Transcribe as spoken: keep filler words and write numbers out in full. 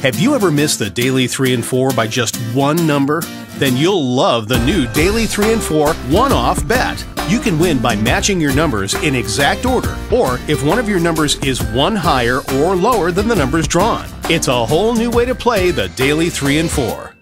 Have you ever missed the Daily three and four by just one number? Then you'll love the new Daily three and four one-off bet. You can win by matching your numbers in exact order, or if one of your numbers is one higher or lower than the numbers drawn. It's a whole new way to play the Daily three and four.